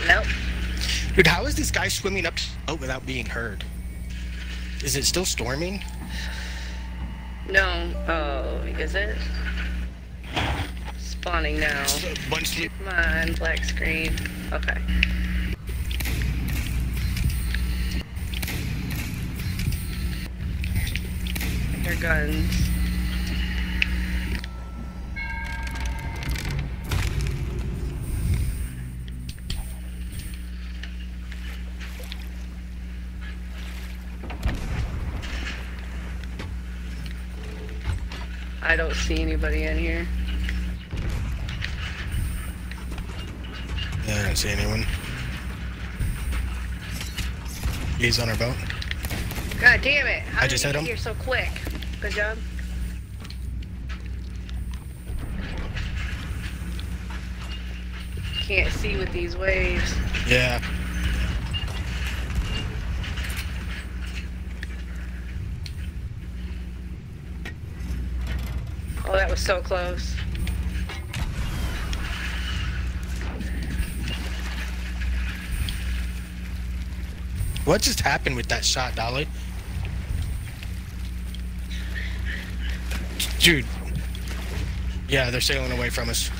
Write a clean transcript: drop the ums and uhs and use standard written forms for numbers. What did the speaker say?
Nope. Dude, how is this guy swimming up out without being heard? Is it still storming? No. Oh, is it? Spawning now. Come on, black screen. Okay. Their guns. I don't see anybody in here. Yeah, I don't see anyone. He's on our boat. God damn it! How I just did hit you get him. here so quick? Good job. Can't see with these waves. Yeah. Oh, that was so close. What just happened with that shot, Dolly? Dude. Yeah, they're sailing away from us.